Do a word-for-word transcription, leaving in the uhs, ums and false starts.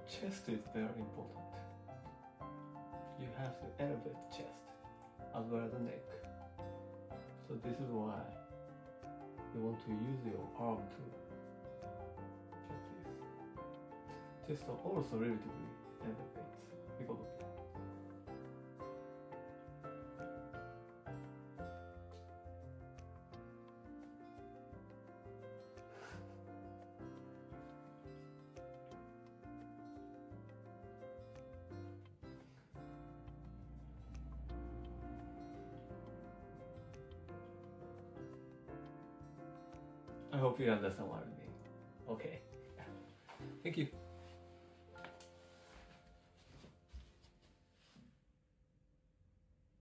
chest is very important. You have to elevate the chest as well as the neck. So this is why you want to use your arm to get this. Chest also relatively elevates because of that. I hope you understand what I mean. Okay. Thank you.